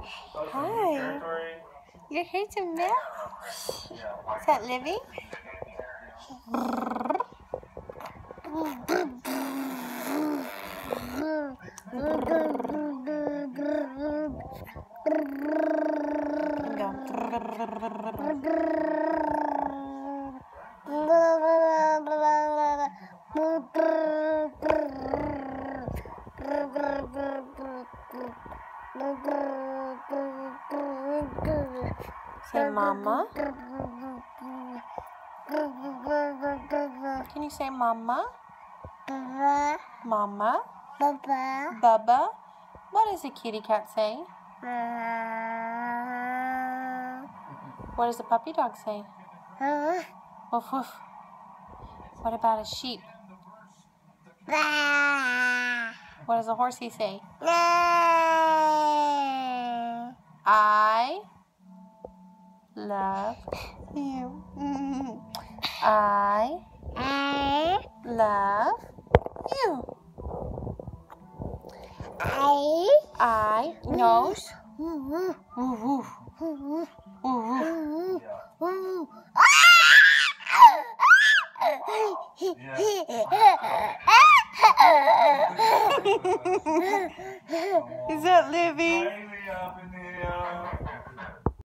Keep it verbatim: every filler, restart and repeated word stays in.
Hi. You're here to milk? Is that Livy? Say mama. Can you say mama? Baba. Mama. Baba. Bubba. What does a kitty cat say? Baba. What does a puppy dog say? Huh? Woof woof. What about a sheep? Bah. What does a horsey say? Nah. I love you. I I. love you. I. I nose. Woof Woof woof. woof. Woof woof. Woof. Is that Livy?